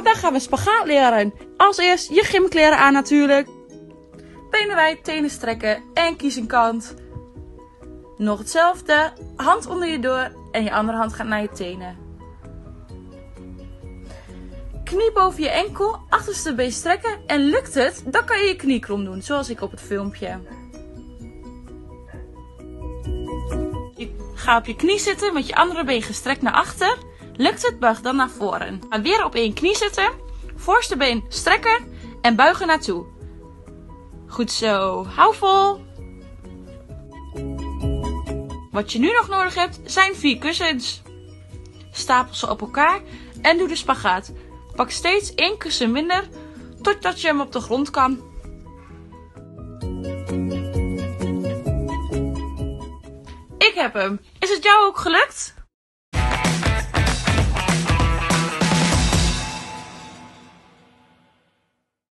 Vandaag gaan we spagaat leren. Als eerst je gymkleren aan natuurlijk. Benen wijd, tenen strekken en kies een kant. Nog hetzelfde. Hand onder je door en je andere hand gaat naar je tenen. Knie boven je enkel, achterste been strekken en lukt het, dan kan je je knie krom doen, zoals ik op het filmpje. Ga op je knie zitten met je andere been gestrekt naar achter. Lukt het, buig dan naar voren. Ga weer op één knie zitten, voorste been strekken en buigen naartoe. Goed zo, hou vol. Wat je nu nog nodig hebt zijn 4 kussens. Stapel ze op elkaar en doe de spagaat. Pak steeds 1 kussen minder totdat je hem op de grond kan. Ik heb hem. Is het jou ook gelukt?